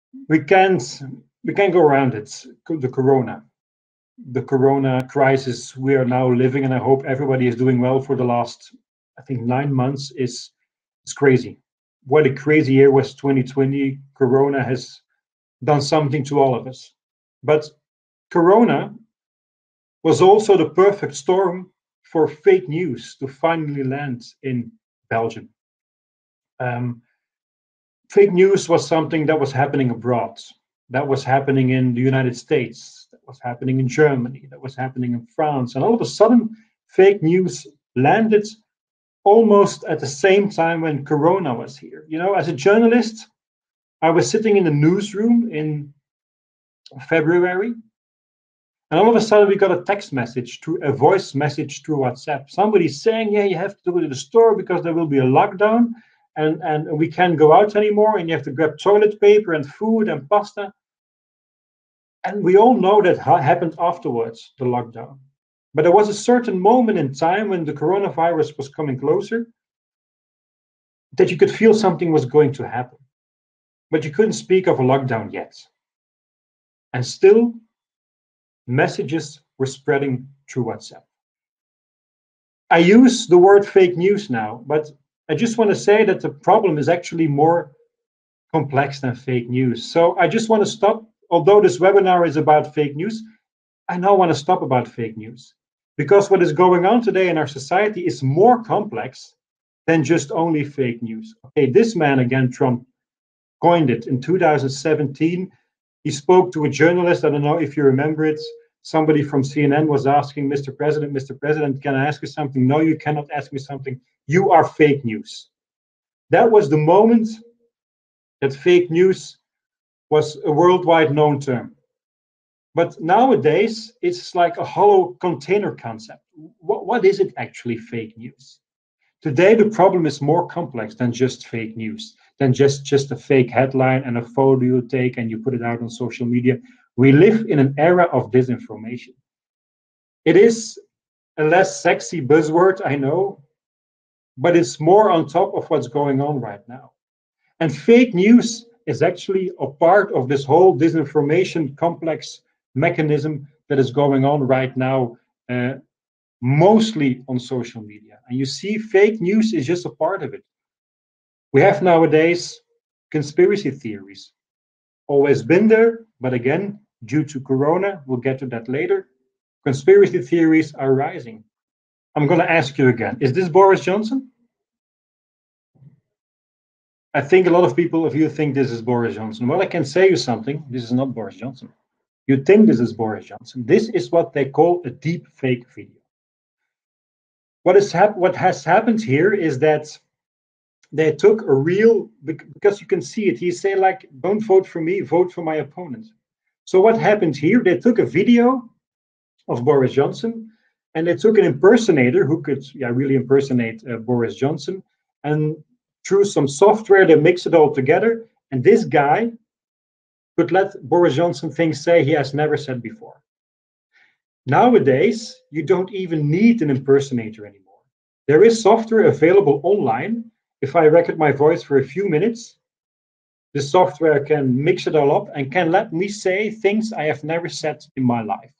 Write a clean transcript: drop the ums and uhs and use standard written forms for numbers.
we can't we can't go around it. The corona crisis we are now living, and I hope everybody is doing well for the last, I think, 9 months is it's crazy. What a crazy year was 2020. Corona has done something to all of us. But corona was also the perfect storm for fake news to finally land in Belgium. Um, Fake news was something that was happening abroad, that was happening in the United States, that was happening in Germany, that was happening in France. And all of a sudden, fake news landed almost at the same time when Corona was here. You know, as a journalist, I was sitting in the newsroom in February, and all of a sudden we got a text message through a voice message through WhatsApp. Somebody saying, yeah, you have to go to the store because there will be a lockdown and we can't go out anymore, and you have to grab toilet paper and food and pasta. And we all know that happened afterwards, the lockdown. But there was a certain moment in time when the coronavirus was coming closer that you could feel something was going to happen. But you couldn't speak of a lockdown yet. And still, messages were spreading through WhatsApp. I use the word fake news now, but I just want to say that the problem is actually more complex than fake news. So I just want to stop. Although this webinar is about fake news, I now want to stop about fake news. Because what is going on today in our society is more complex than just only fake news. Okay, this man again, Trump, coined it in 2017. He spoke to a journalist. I don't know if you remember it. Somebody from CNN was asking, Mr. President, can I ask you something? No, you cannot ask me something. You are fake news. That was the moment that fake news was a worldwide known term. But nowadays, it's like a hollow container concept. What is it actually, fake news? Today, the problem is more complex than just fake news, than just a fake headline and a photo you take and you put it out on social media. We live in an era of disinformation. It is a less sexy buzzword, I know, but it's more on top of what's going on right now. And fake news is actually a part of this whole disinformation complex mechanism that is going on right now, mostly on social media. And you see, fake news is just a part of it. We have nowadays conspiracy theories. Always been there, but again, due to Corona, we'll get to that later, conspiracy theories are rising. I'm going to ask you again, is this Boris Johnson? I think a lot of people of you think this is Boris Johnson. Well, I can say you something. This is not Boris Johnson. You think this is Boris Johnson. This is what they call a deep fake video. What has happened here is that they took a real, because you can see it, he say like, don't vote for me, vote for my opponent. So what happened here, they took a video of Boris Johnson and they took an impersonator who could really impersonate Boris Johnson, and through some software they mix it all together, and this guy could let Boris Johnson things say he has never said before. Nowadays, you don't even need an impersonator anymore. There is software available online. If I record my voice for a few minutes, the software can mix it all up and can let me say things I have never said in my life.